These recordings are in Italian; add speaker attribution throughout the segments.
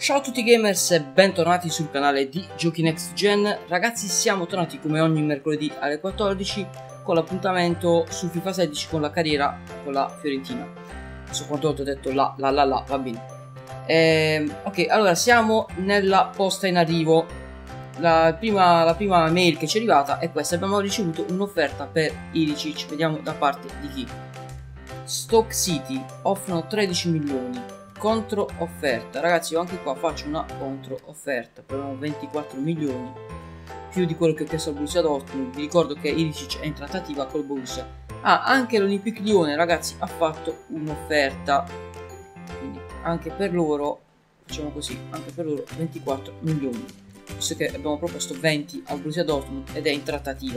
Speaker 1: Ciao a tutti gamers e bentornati sul canale di Giochi Next Gen. Ragazzi, siamo tornati come ogni mercoledì alle 14 con l'appuntamento su FIFA 16 con la carriera con la Fiorentina. Non so quante volte ho detto va bene. Ok, allora siamo nella posta in arrivo. La prima mail che ci è arrivata è questa. Abbiamo ricevuto un'offerta per Ilicic. Vediamo da parte di chi. Stoke City offrono 13 milioni. Contro offerta, ragazzi, io anche qua faccio una contro offerta. Proviamo 24 milioni più di quello che ho chiesto al Borussia Dortmund. Vi ricordo che Ilicic è in trattativa col Borussia. Anche l'Olympique Lione, ragazzi, ha fatto un'offerta, quindi anche per loro facciamo così, anche per loro 24 milioni, visto che abbiamo proposto 20 al Borussia Dortmund ed è in trattativa,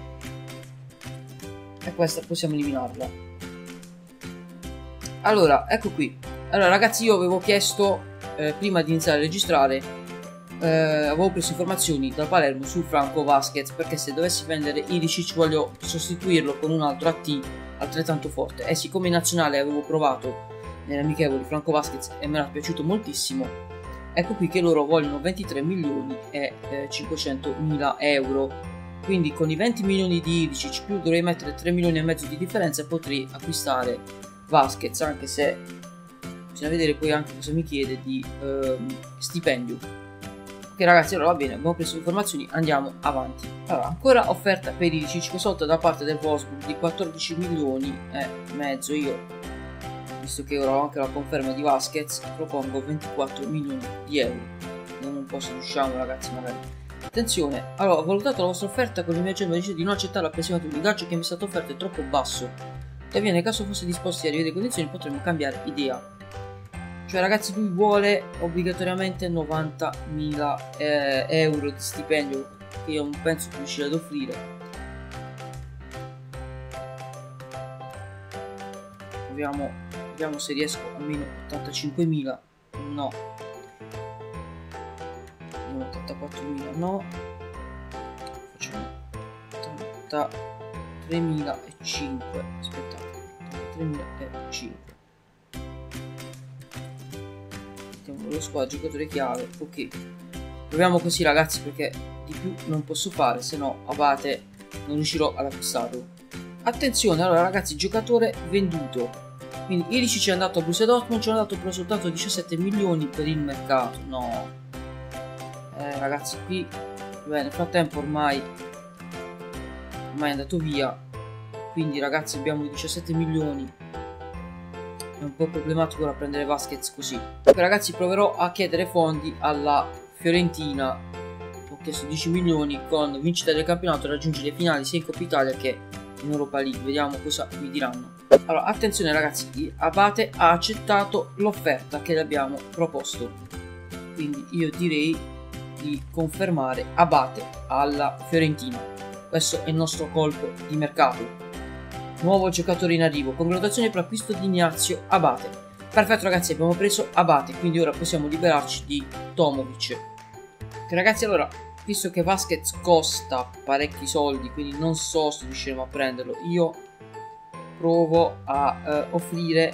Speaker 1: e questa possiamo eliminarla. Allora, ecco qui. Allora ragazzi, io avevo chiesto prima di iniziare a registrare, avevo preso informazioni da Palermo su Franco Vasquez, perché se dovessi vendere Ilicic voglio sostituirlo con un altro AT altrettanto forte, e siccome in nazionale avevo provato nelle amichevoli Franco Vasquez e mi era piaciuto moltissimo, ecco qui che loro vogliono 23 milioni e 500 mila euro. Quindi con i 20 milioni di Ilicic più dovrei mettere 3 milioni e mezzo di differenza e potrei acquistare Vasquez, anche se bisogna vedere poi anche cosa mi chiede di stipendio. Ok ragazzi, allora va bene, abbiamo preso informazioni, andiamo avanti. Allora, ancora offerta per Ilicic, questa volta da parte del Wolfsburg di 14 milioni e mezzo. Io, visto che ora ho anche la conferma di Vasquez, propongo 24 milioni di euro. Vediamo un po' se riusciamo, ragazzi, magari. Attenzione, allora, ho valutato la vostra offerta con il mio agente, dice di non accettare l'appressimato ingaggio che mi è stato offerto, è troppo basso. Tuttavia, nel caso fosse disposti a rivedere le condizioni, potremmo cambiare idea. Cioè ragazzi, lui vuole obbligatoriamente 90.000 euro di stipendio, che io non penso di riuscire ad offrire. Vediamo se riesco almeno 85.000. No. 84.000 no. Facciamo 83.005. Aspettate, 83.005. Lo squadra, giocatore chiave. Ok, proviamo così ragazzi, perché di più non posso fare, se no Abate non riuscirò ad acquistarlo. Attenzione, allora ragazzi, giocatore venduto, quindi Ilicic è andato a Borussia Dortmund, ci hanno dato però soltanto 17 milioni per il mercato. No, ragazzi, qui beh, nel frattempo ormai è andato via, quindi ragazzi abbiamo 17 milioni. È un po' problematico da prendere Vasquez così. Ragazzi, proverò a chiedere fondi alla Fiorentina. Ho chiesto 10 milioni con vincita del campionato e raggiungere le finali sia in Coppa Italia che in Europa League. Vediamo cosa mi diranno. Allora, attenzione ragazzi, Abate ha accettato l'offerta che le abbiamo proposto, quindi io direi di confermare Abate alla Fiorentina. Questo è il nostro colpo di mercato. Nuovo giocatore in arrivo, congratulazioni per l'acquisto di Ignazio Abate. Perfetto ragazzi, abbiamo preso Abate, quindi ora possiamo liberarci di Tomovic. Ok ragazzi, allora, visto che Vasquez costa parecchi soldi, quindi non so se riusciremo a prenderlo, io provo a offrire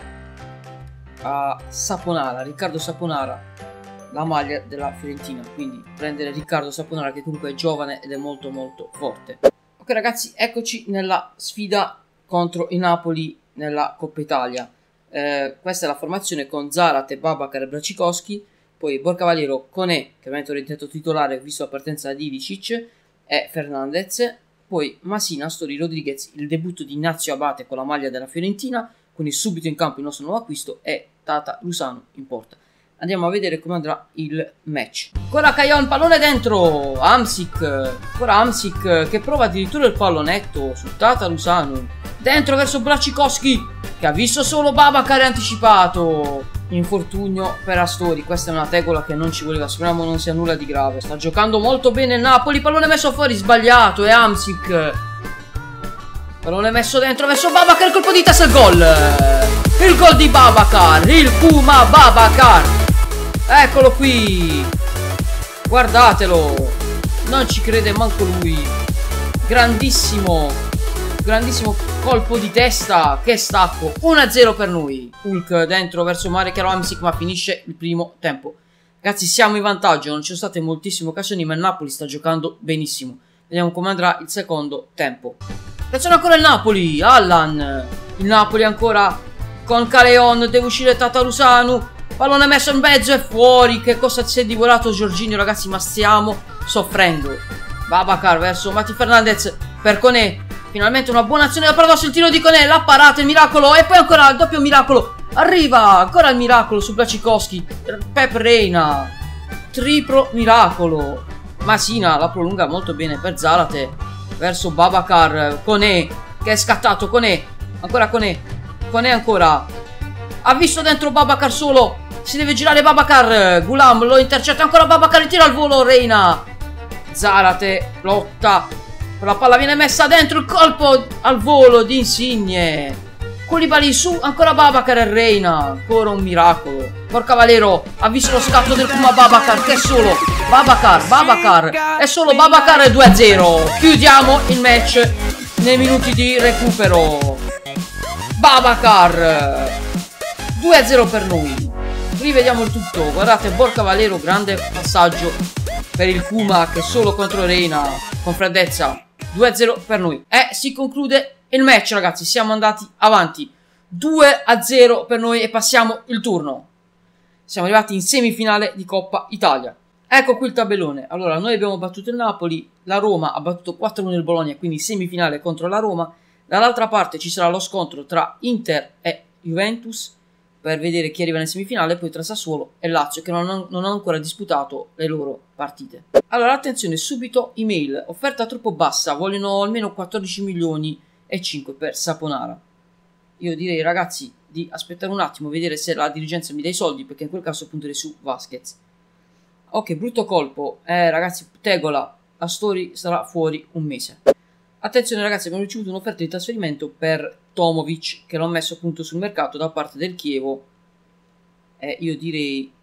Speaker 1: a Saponara, Riccardo Saponara, la maglia della Fiorentina. Quindi prendere Riccardo Saponara, che comunque è giovane ed è molto molto forte. Ok ragazzi, eccoci nella sfida contro il Napoli nella Coppa Italia. Questa è la formazione con Zarate, Babacar e Bracikowski, poi Borca Valero, Koné, che ovviamente è diventato titolare visto la partenza di Ilicic, e Fernandez, poi Masina, Astori, Rodriguez, il debutto di Ignazio Abate con la maglia della Fiorentina, quindi subito in campo il nostro nuovo acquisto, e Tata Lusano in porta. Andiamo a vedere come andrà il match. Ancora Cajon, pallone dentro. Hamsik. Ancora Hamsik che prova addirittura il pallonetto su Tata Lusano. Dentro verso Bracikowski, che ha visto solo Babacar e anticipato. Infortunio per Astori. Questa è una tegola che non ci voleva. Speriamo non sia nulla di grave. Sta giocando molto bene il Napoli. Pallone messo fuori, sbagliato. E Hamsik. Pallone messo dentro verso Babacar. Il colpo di testa, il gol. Il gol di Babacar. Il Puma Babacar. Eccolo qui, guardatelo, non ci crede manco lui. Grandissimo colpo di testa, che stacco. 1-0 per noi. Hulk dentro verso Mare Chiaro Hamsik, ma finisce il primo tempo. Ragazzi, siamo in vantaggio, non ci sono state moltissime occasioni, ma il Napoli sta giocando benissimo. Vediamo come andrà il secondo tempo. Attenzione ancora il Napoli, Allan. Il Napoli ancora con Caleon, deve uscire Tatarusanu. Pallone messo in mezzo e fuori. Che cosa si è divorato Jorginho, ragazzi, ma stiamo soffrendo. Babacar verso Mati Fernandez per Koné. Finalmente una buona azione da Prados, il tiro di Koné, la parata, il miracolo e poi ancora il doppio miracolo. Arriva ancora il miracolo su Blachikowski. Pep Reina. Triplo miracolo. Masina la prolunga molto bene per Zarate verso Babacar. Koné che è scattato. Koné. Ancora Koné. Koné ancora. Ha visto dentro Babacar solo. Si deve girare Babacar. Gulam lo intercetta ancora Babacar. Il tiro al volo Reina. Zarate lotta. La palla viene messa dentro. Il colpo al volo di Insigne. Koulibaly su, ancora Babacar e Reina. Ancora un miracolo. Porca Valero ha visto lo scatto del Kuma Babacar. Che è solo Babacar. È solo Babacar e 2-0. Chiudiamo il match nei minuti di recupero. Babacar 2-0 per noi. Rivediamo il tutto. Guardate, Borca Valero, grande passaggio per il Kuma che solo contro Reina con freddezza. 2-0 per noi. E si conclude il match, ragazzi. Siamo andati avanti 2-0 per noi e passiamo il turno. Siamo arrivati in semifinale di Coppa Italia. Ecco qui il tabellone. Allora, noi abbiamo battuto il Napoli, la Roma ha battuto 4-1 il Bologna, quindi semifinale contro la Roma. Dall'altra parte ci sarà lo scontro tra Inter e Juventus per vedere chi arriva in semifinale, poi tra Sassuolo e Lazio che non hanno ancora disputato le loro partite. Allora, attenzione, subito email, offerta troppo bassa, vogliono almeno 14 milioni e 5 per Saponara. Io direi, ragazzi, di aspettare un attimo, vedere se la dirigenza mi dà i soldi, perché in quel caso punterei su Vasquez. Ok, brutto colpo, ragazzi, Tegola, Astori sarà fuori un mese. Attenzione, ragazzi, abbiamo ricevuto un'offerta di trasferimento per Tomovic, che l'ho messo appunto sul mercato da parte del Chievo. Io direi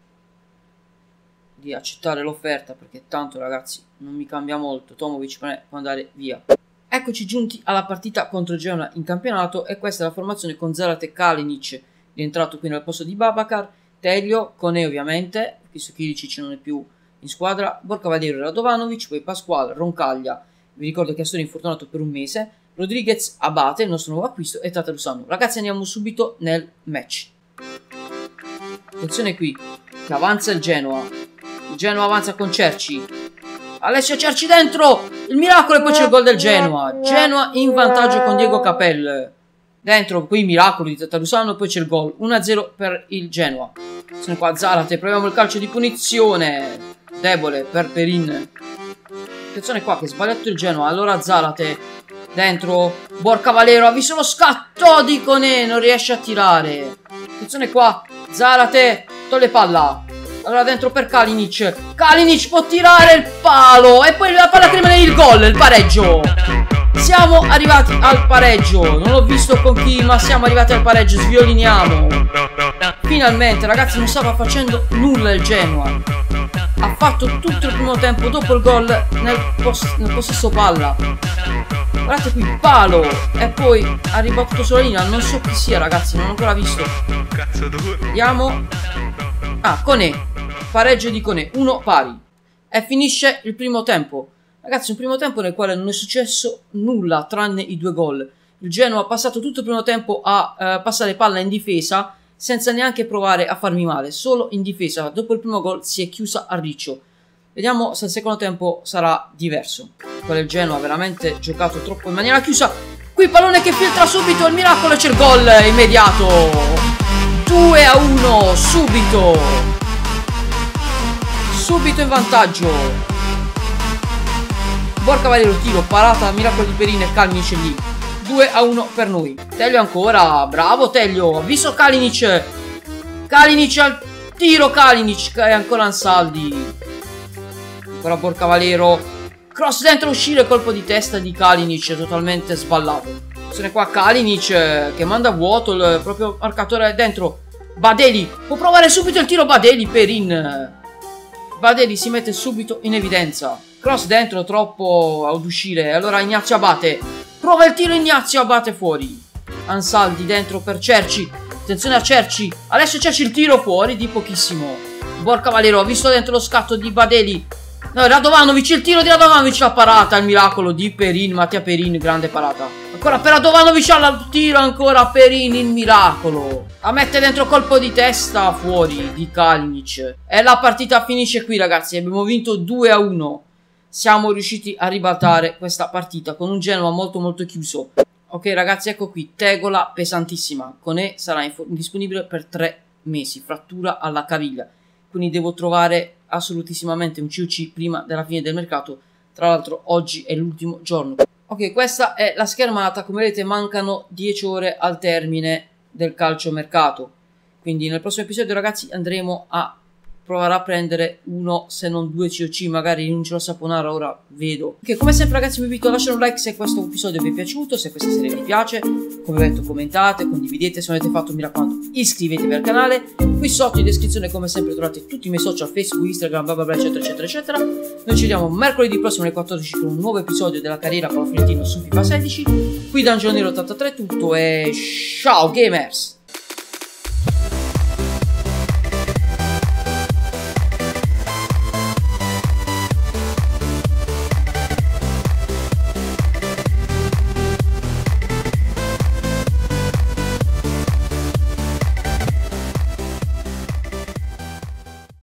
Speaker 1: di accettare l'offerta, perché tanto, ragazzi, non mi cambia molto. Tomovic può andare via. Eccoci giunti alla partita contro Genoa in campionato, e questa è la formazione con Zarate e Kalinic, rientrato qui nel posto di Babacar, Telio, Koné ovviamente, visto che Ilicic non è più in squadra, Borca Valero e Radovanovic, poi Pasquale, Roncaglia, vi ricordo che è stato infortunato per un mese, Rodriguez, Abate, il nostro nuovo acquisto, e Tatarusanu. Ragazzi, andiamo subito nel match. Attenzione qui, che avanza il Genoa avanza con Cerci, Alessio Cerci dentro, il miracolo, e poi c'è il gol del Genoa in vantaggio con Diego Capel dentro, poi il miracolo di Tatarusanu, e poi c'è il gol 1-0 per il Genoa. Sono qua Zarate, proviamo il calcio di punizione debole per Perin. Attenzione qua che sbagliato il Genoa. Allora Zarate dentro, Borca Valero ha visto lo scatto di Koné, non riesce a tirare. Attenzione qua, Zarate toglie palla. Allora dentro per Kalinic. Kalinic può tirare il palo, e poi la palla che rimane, il gol, il pareggio. Siamo arrivati al pareggio. Non ho visto con chi, ma siamo arrivati al pareggio. Svioliniamo. Finalmente, ragazzi, non stava facendo nulla il Genoa. Ha fatto tutto il primo tempo dopo il gol nel possesso palla. Guardate qui, palo, e poi ha ribattuto sulla linea. Non so chi sia, ragazzi, non ho ancora visto. Vediamo. Ah, Koné. Pareggio di Koné, 1 pari. E finisce il primo tempo. Ragazzi, un primo tempo nel quale non è successo nulla tranne i 2 gol. Il Genoa ha passato tutto il primo tempo a passare palla in difesa, senza neanche provare a farmi male, solo in difesa. Dopo il primo gol si è chiusa a riccio. Vediamo se il secondo tempo sarà diverso. Quello del Genoa ha veramente giocato troppo in maniera chiusa. Qui pallone che filtra subito, il miracolo, e c'è il gol immediato. 2-1, subito in vantaggio. Borca Valero, tiro, parata, miracolo di Perin e Kalinic lì. 2-1 per noi. Telio ancora, bravo Telio, ha visto Kalinic. Kalinic al tiro, Kalinic è ancora Ansaldi. Ancora Borca Valero, cross dentro, uscire, colpo di testa di Kalinic totalmente sballato. Se ne qua Kalinic che manda a vuoto il proprio marcatore dentro. Badeli, può provare subito il tiro Badeli, Perin. Badeli si mette subito in evidenza. Cross dentro, troppo ad uscire. Allora Ignazio Abate, prova il tiro, Ignazio Abate fuori. Ansaldi dentro per Cerci. Attenzione a Cerci. Alessio Cerci, il tiro fuori di pochissimo. Borca Valero, ho visto dentro lo scatto di Badeli. No, Radovanovic, il tiro di Radovanovic, la parata, il miracolo di Perin, Mattia Perin, grande parata. Ancora per Radovanovic al tiro, ancora Perin, il miracolo. La mette dentro colpo di testa fuori di Kalinic. E la partita finisce qui, ragazzi, abbiamo vinto 2-1. Siamo riusciti a ribaltare questa partita con un Genoa molto molto chiuso. Ok ragazzi, ecco qui, tegola pesantissima. Conè sarà indisponibile per 3 mesi, frattura alla caviglia. Quindi devo trovare assolutissimamente un COC prima della fine del mercato. Tra l'altro oggi è l'ultimo giorno. Ok, questa è la schermata. Come vedete mancano 10 ore al termine del calciomercato. Quindi nel prossimo episodio ragazzi andremo a provare a prendere uno se non 2 COC. Magari rinuncio a Saponara, ora vedo. Ok, come sempre ragazzi vi invito a lasciare un like se questo episodio vi è piaciuto. Se questa serie vi piace, come detto commentate, condividete. Se non avete fatto mi raccomando iscrivetevi al canale. Qui sotto in descrizione come sempre trovate tutti i miei social, Facebook, Instagram, bla bla bla eccetera eccetera eccetera. Noi ci vediamo mercoledì prossimo alle 14 con un nuovo episodio della carriera Paolo Fiorentino su FIFA 16. Qui da Angelo Nero 83 tutto e ciao gamers!